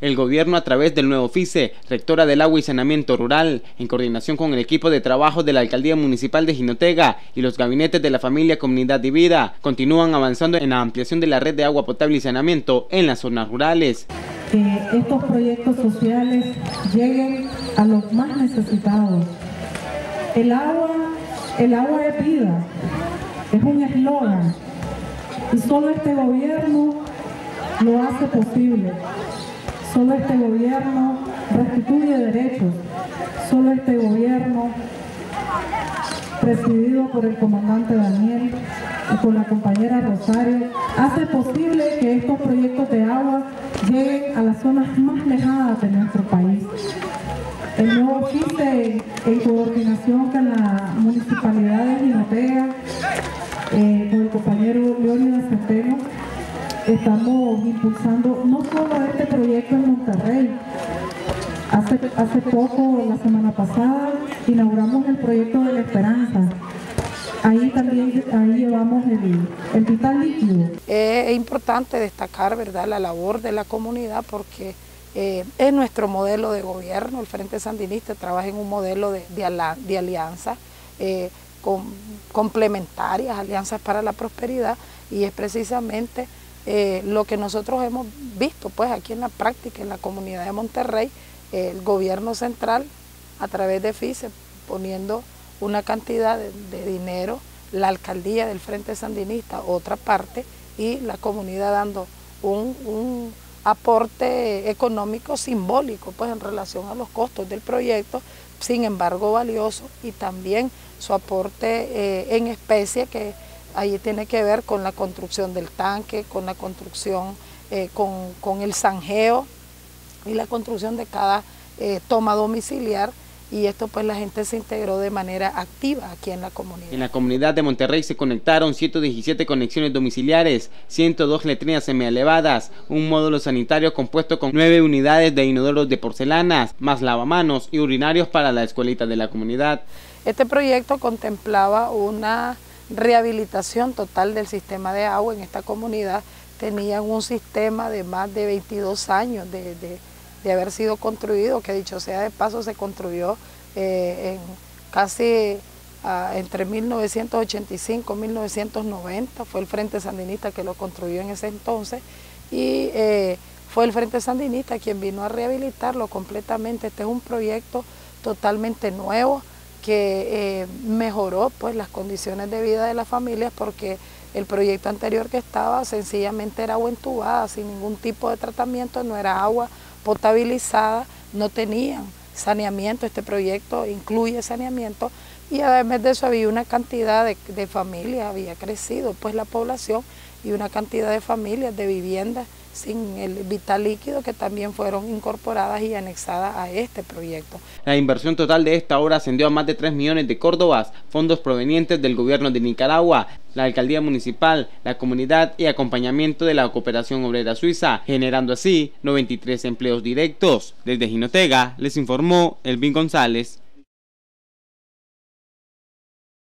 El gobierno, a través del nuevo FICE, Rectora del Agua y Saneamiento Rural, en coordinación con el equipo de trabajo de la Alcaldía Municipal de Jinotega y los gabinetes de la familia, comunidad y vida, continúan avanzando en la ampliación de la red de agua potable y saneamiento en las zonas rurales. Que estos proyectos sociales lleguen a los más necesitados. El agua es vida, es un eslogan, y solo este gobierno lo hace posible. Solo este gobierno restituye derechos. Solo este gobierno, presidido por el comandante Daniel y por la compañera Rosario, hace posible que estos proyectos de agua lleguen a las zonas más lejanas de nuestro país. El nuevo FICE, en coordinación con la Municipalidad de Jinotega, con el compañero Leónidas Centeno, estamos impulsando no solo este proyecto en Monterrey. Hace poco, la semana pasada, inauguramos el proyecto de La Esperanza. Ahí llevamos el vital líquido. Es importante destacar, ¿verdad?, la labor de la comunidad, porque es nuestro modelo de gobierno. El Frente Sandinista trabaja en un modelo de alianza complementarias, alianzas para la prosperidad, y es precisamente lo que nosotros hemos visto pues aquí en la práctica en la comunidad de Monterrey. El gobierno central, a través de FICE, poniendo una cantidad de dinero, la alcaldía del Frente Sandinista, otra parte, y la comunidad dando un aporte económico simbólico pues en relación a los costos del proyecto, sin embargo valioso, y también su aporte en especie, que ahí tiene que ver con la construcción del tanque, con la construcción, con el zanjeo y la construcción de cada toma domiciliar. Y esto pues la gente se integró de manera activa aquí en la comunidad. En la comunidad de Monterrey se conectaron 117 conexiones domiciliares, 102 letrinas semielevadas, un módulo sanitario compuesto con 9 unidades de inodoros de porcelanas, más lavamanos y urinarios para la escuelita de la comunidad. Este proyecto contemplaba una rehabilitación total del sistema de agua en esta comunidad. Tenían un sistema de más de 22 años de haber sido construido, que dicho sea de paso se construyó entre 1985 y 1990, fue el Frente Sandinista que lo construyó en ese entonces, y fue el Frente Sandinista quien vino a rehabilitarlo completamente. Este es un proyecto totalmente nuevo que mejoró pues las condiciones de vida de las familias, porque el proyecto anterior que estaba sencillamente era agua entubada, sin ningún tipo de tratamiento, no era agua potabilizada, no tenían saneamiento. Este proyecto incluye saneamiento, y además de eso había una cantidad de familias, había crecido pues la población, y una cantidad de familias de viviendas sin el vital líquido que también fueron incorporadas y anexadas a este proyecto. La inversión total de esta obra ascendió a más de 3 millones de córdobas, fondos provenientes del gobierno de Nicaragua, la alcaldía municipal, la comunidad y acompañamiento de la cooperación obrera suiza, generando así 93 empleos directos. Desde Jinotega les informó Elvin González.